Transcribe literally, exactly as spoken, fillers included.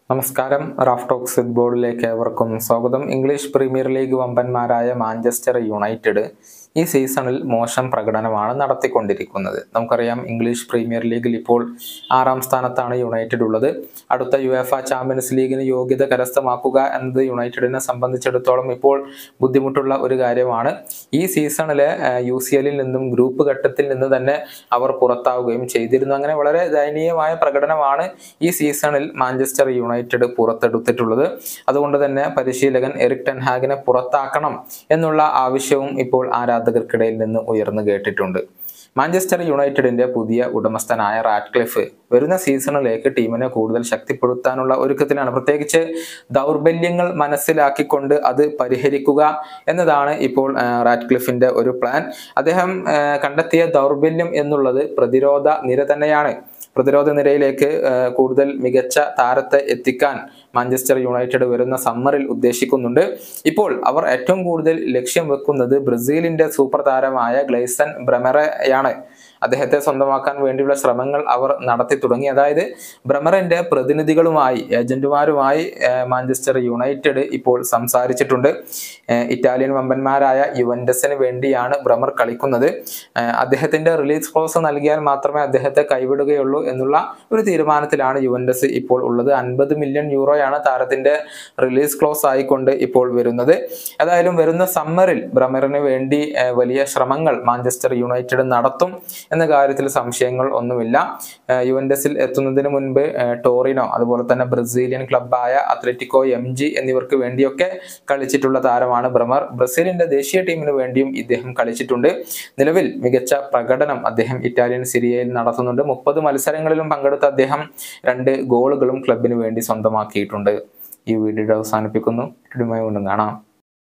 നമസ്കാരം. Raf talks ഫുട്ബോളിലേക്ക് ഏവർക്കും സ്വാഗതം. ഇംഗ്ലീഷ് പ്രീമിയർ ലീഗ് വമ്പന്മാരായ മാഞ്ചസ്റ്റർ യുണൈറ്റഡ് ഈ സീസണിൽ മോശം പ്രകടനമാണ് നടത്തിക്കൊണ്ടിരിക്കുന്നത്. നമുക്കറിയാം, ഇംഗ്ലീഷ് പ്രീമിയർ ലീഗിൽ ഇപ്പോൾ ആറാം സ്ഥാനത്താണ് യുണൈറ്റഡ് ഉള്ളത്. അടുത്ത യുവേഫ ചാമ്പ്യൻസ് ലീഗിന് യോഗ്യത കരസ്ഥമാക്കുക എന്നത് യുണൈറ്റഡിനെ സംബന്ധിച്ചിടത്തോളം ഇപ്പോൾ ബുദ്ധിമുട്ടുള്ള ഒരു കാര്യമാണ്. ഈ സീസണിലെ യു സി എല്ലിൽ നിന്നും ഗ്രൂപ്പ് ഘട്ടത്തിൽ നിന്ന് തന്നെ അവർ പുറത്താവുകയും ചെയ്തിരുന്നു. അങ്ങനെ വളരെ ദയനീയമായ പ്രകടനമാണ് ഈ സീസണിൽ മാഞ്ചസ്റ്റർ യുണൈറ്റഡ് പുറത്തെടുത്തിട്ടുള്ളത്. അതുകൊണ്ട് തന്നെ പരിശീലകൻ എറിക് ടെൻ ഹാഗിനെ പുറത്താക്കണം എന്നുള്ള ആവശ്യവും ഇപ്പോൾ ആരാധകർക്കിടയിൽ നിന്ന് ഉയർന്നു കേട്ടിട്ടുണ്ട്. മാഞ്ചസ്റ്റർ യുണൈറ്റഡിന്റെ പുതിയ ഉടമസ്ഥനായ റാറ്റ്ക്ലിഫ് വരുന്ന സീസണിലേക്ക് ടീമിനെ കൂടുതൽ ശക്തിപ്പെടുത്താനുള്ള ഒരുക്കത്തിലാണ്. പ്രത്യേകിച്ച് ദൗർബല്യങ്ങൾ മനസ്സിലാക്കിക്കൊണ്ട് അത് പരിഹരിക്കുക എന്നതാണ് ഇപ്പോൾ റാറ്റ്ക്ലിഫിന്റെ ഒരു പ്ലാൻ. അദ്ദേഹം കണ്ടെത്തിയ ദൗർബല്യം എന്നുള്ളത് പ്രതിരോധ നിര തന്നെയാണ്. പ്രതിരോധ നിരയിലേക്ക് കൂടുതൽ മികച്ച താരത്തെ എത്തിക്കാൻ മാഞ്ചസ്റ്റർ യുണൈറ്റഡ് വരുന്ന സമ്മറിൽ ഉദ്ദേശിക്കുന്നുണ്ട്. ഇപ്പോൾ അവർ ഏറ്റവും കൂടുതൽ ലക്ഷ്യം വെക്കുന്നത് ബ്രസീലിന്റെ സൂപ്പർ താരമായ ഗ്ലെയ്സൺ ബ്രെമറെയാണ്. അദ്ദേഹത്തെ സ്വന്തമാക്കാൻ വേണ്ടിയുള്ള ശ്രമങ്ങൾ അവർ നടത്തി തുടങ്ങി. അതായത് ബ്രെമറിന്റെ പ്രതിനിധികളുമായി, ഏജന്റുമാരുമായി മാഞ്ചസ്റ്റർ യുണൈറ്റഡ് ഇപ്പോൾ സംസാരിച്ചിട്ടുണ്ട്. ഇറ്റാലിയൻ വമ്പന്മാരായ യുവന്റസിന് വേണ്ടിയാണ് ബ്രെമർ കളിക്കുന്നത്. അദ്ദേഹത്തിന്റെ റിലീസ് ക്ലോസ് നൽകിയാൽ മാത്രമേ അദ്ദേഹത്തെ കൈവിടുകയുള്ളൂ എന്നുള്ള ഒരു തീരുമാനത്തിലാണ് യുവന്റസ് ഇപ്പോൾ ഉള്ളത്. അൻപത് മില്യൺ യൂറോയാണ് താരത്തിന്റെ റിലീസ് ക്ലോസ് ആയിക്കൊണ്ട് ഇപ്പോൾ വരുന്നത്. ഏതായാലും വരുന്ന സമ്മറിൽ ബ്രെമറിന് വേണ്ടി വലിയ ശ്രമങ്ങൾ മാഞ്ചസ്റ്റർ യുണൈറ്റഡ് നടത്തും എന്ന കാര്യത്തിൽ സംശയങ്ങൾ ഒന്നുമില്ല. യുവന്റസിൽ എത്തുന്നതിന് മുൻപ് ടോറിനോ, അതുപോലെ തന്നെ ബ്രസീലിയൻ ക്ലബ്ബായ അത്ലറ്റിക്കോ എം ജി എന്നിവർക്ക് വേണ്ടിയൊക്കെ കളിച്ചിട്ടുള്ള താരമാണ് ബ്രെമർ. ബ്രസീലിന്റെ ദേശീയ ടീമിന് വേണ്ടിയും ഇദ്ദേഹം കളിച്ചിട്ടുണ്ട്. നിലവിൽ മികച്ച പ്രകടനം അദ്ദേഹം ഇറ്റാലിയൻ സിരിയയിൽ നടത്തുന്നുണ്ട്. മുപ്പത് മത്സരങ്ങളിലും പങ്കെടുത്ത അദ്ദേഹം രണ്ട് ഗോളുകളും ക്ലബിന് വേണ്ടി സ്വന്തമാക്കിയിട്ടുണ്ട്. ഈ വീഡിയോ അവസാനിപ്പിക്കുന്നു. വീണ്ടും കാണാം.